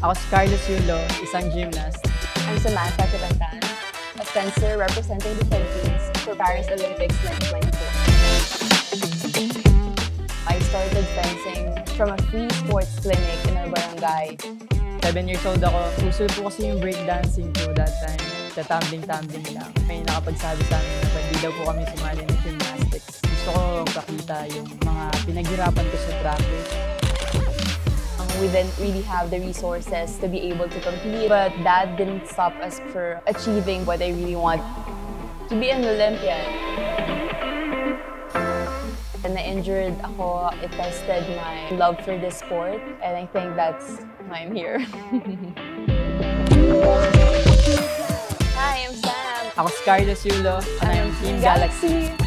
Ako si Carlos Yulo, isang gymnast. I'm Samantha Catantan, a fencer representing the Philippines for Paris Olympics 2024. I started fencing from a free sports clinic in our barangay. 7 years old ako. Uso po kasi yung breakdancing ko that time. Tatambling-tambling lang. May nakapagsabi sa amin na pwede daw po kami sumali ng gymnastics. Gusto ko pakita yung mga pinaghirapan ko sa practice. We didn't really have the resources to be able to compete, but that didn't stop us from achieving what I really want, to be an Olympian. When I injured ako, it tested my love for this sport, and I think that's why I'm here. Hi, I'm Sam. Ako si Carlos Yulo, and I'm Team Galaxy.